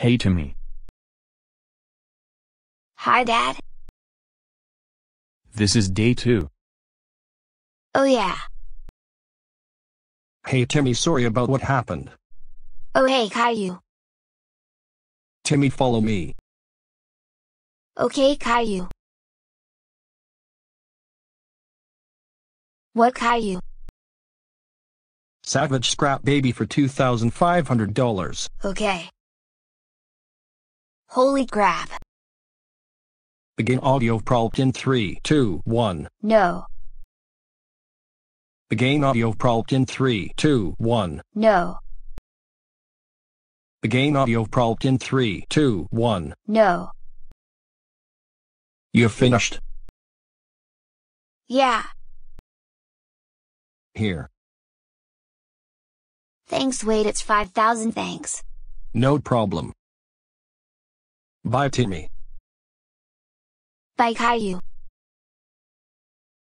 Hey Timmy. Hi, Dad. This is day 2. Oh yeah. Hey Timmy, sorry about what happened. Oh hey, Caillou. Timmy, follow me. Okay, Caillou. What Caillou? Savage scrap baby for $2,500. Okay. Holy crap. Begin audio prompt in 3, 2, 1. No. Begin audio prompt in 3, 2, 1. No. Begin audio prompt in 3, 2, 1. No. You've finished. Yeah. Here. Thanks, wait, it's 5,000 thanks. No problem. Bye Timmy. Bye, Caillou.